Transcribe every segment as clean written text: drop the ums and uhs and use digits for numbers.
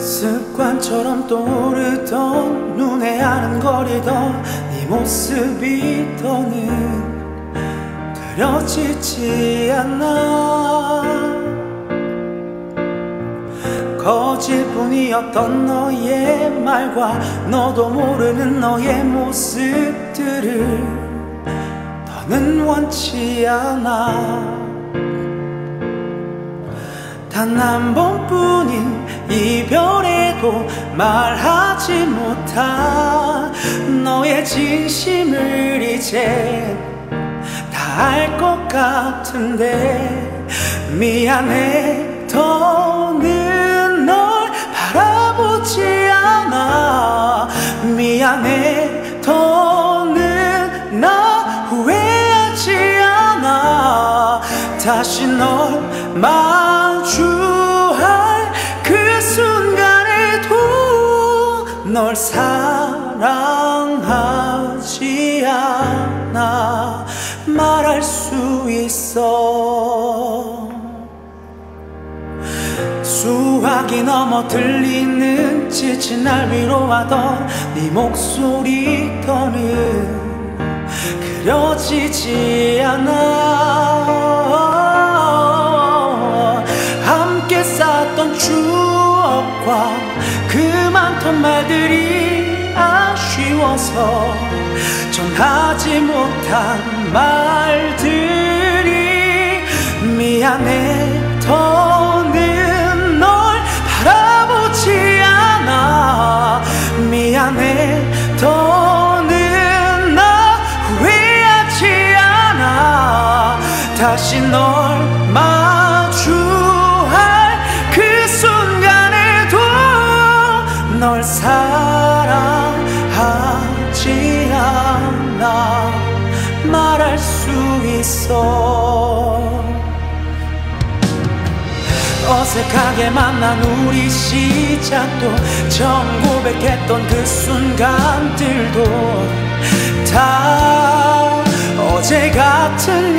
습관처럼 떠오르던 눈에 아른거리던 네 모습이 더는 그려지지 않아. 거짓뿐이었던 너의 말과 너도 모르는 너의 모습들을 더는 원치 않아. 단 한 번뿐인 이별에도 말하지 못한 너의 진심을 이제 다 알 것 같은데 미안해. 더는 널 바라보지 않아. 미안해. 더는 나 후회하지 않아. 다시 널 마주할 그 순간에도 널 사랑하지 않아 말할 수 있어. 수화기 넘어 들리는 지친 날 위로하던 네 목소리 더는 그려지지 않아. 함께 쌓았던 추억과 그 많던 말들이 아쉬워서 전하지 못한 말들이 미안해. 더는 널 바라보지 않아. 미안해. 더는 나 후회하지 않아. 다시 널 마주할 그 순간에도 널 사랑하지 않아 말할 수 있어. 어색하게 만난 우리 시작도 처음 고백했던 그 순간들도 다 어제 같은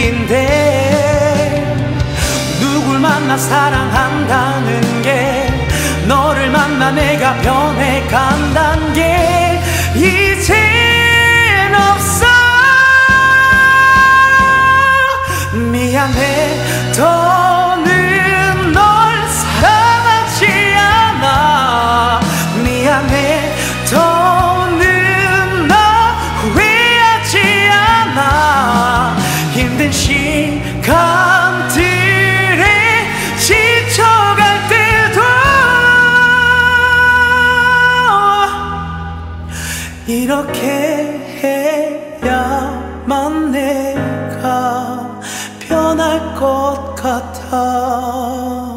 일인데 누굴 만나 사랑한다는 게 너를 만나 내가 변해간다는 게 이젠 없어. 미안해. 더는 널 사랑하지 않아. 미안해. 더는 나 후회하지 않아. 힘든 시간들에 지쳐갈 때도 이렇게 해야만 내가 변할 것 같아.